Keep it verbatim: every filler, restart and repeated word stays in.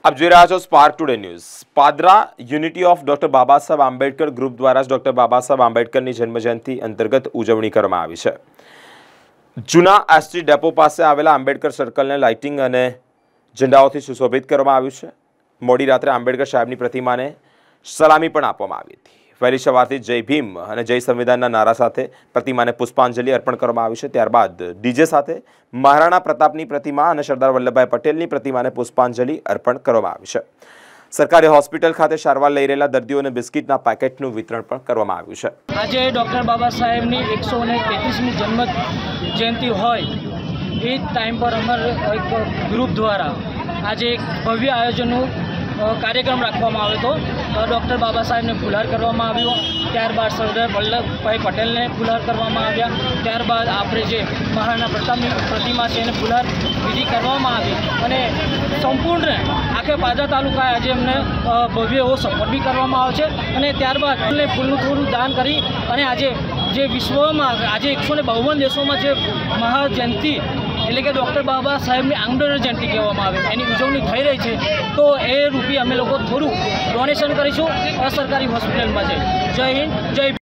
आप જોઈ રહ્યા છો spark today news. Padra unity of doctor Baba Saheb Ambedkar group દ્વારા ડોક્ટર બાબા સાહેબ આંબેડકરની જન્મજયંતિ અંતર્ગત ઉજવણી કરવામાં આવી છે। જૂના એસટી ડેપો પાસે આવેલા આંબેડકર સર્કલને લાઇટિંગ અને ઝંડાઓથી સુશોભિત કરવામાં આવ્યું છે। મોડી રાત્રે આંબેડકર સાહેબની પ્રતિમાને સલામી પણ આપવામાં આવી હતી। વહેલી સવારથી જય ભીમ અને જય સંવિધાનના નારા સાથે પ્રતિમાને પુષ્પાંજલિ અર્પણ કરવામાં આવી છે। ત્યારબાદ ડીજે સાથે મહારાણા પ્રતાપની પ્રતિમા અને સરદાર વલ્લભભાઈ પટેલની પ્રતિમાને પુષ્પાંજલિ અર્પણ કરવામાં આવી છે। સરકારી હોસ્પિટલ ખાતે સારવાર લઈ રહેલા દર્દીઓને બિસ્કિટના પેકેટનું વિતરણ પણ કરવામાં આવ્યું છે। આજે ડૉક્ટર બાબા સાહેબની એકસો તેત્રીસમી જન્મ જયંતિ હોય એ ટાઈમ પર અમારા એક ગ્રુપ દ્વારા આજે એક ભવ્ય આયોજનનું કાર્યક્રમ રાખવામાં આવ્યો હતો। ડૉક્ટર બાબા સાહેબને ફુલહાર કરવામાં આવ્યો, ત્યારબાદ સરદાર વલ્લભભાઈ પટેલને ફુલહાર કરવામાં આવ્યા, ત્યારબાદ આપણે જે મહારાણા પ્રતાપની પ્રતિમા છે એને ફુલહાર વિધિ કરવામાં આવી અને સંપૂર્ણ આખે પાદરા તાલુકાએ આજે એમને ભવ્ય એવો સપોર્ટ બી કરવામાં આવે છે અને ત્યારબાદ એમને ફૂલનું થોડું દાન કરી અને આજે જે વિશ્વમાં આજે એકસો ને બાવન દેશોમાં જે મહાજયંતિ એટલે કે ડૉક્ટર બાબા સાહેબની આંબેડકર જયંતિ કહેવામાં આવે એની ઉજવણી થઈ રહી છે, તો એ રૂપે અમે લોકો થોડું ડોનેશન કરીશું સરકારી હોસ્પિટલમાં છે। જય હિન્દ, જય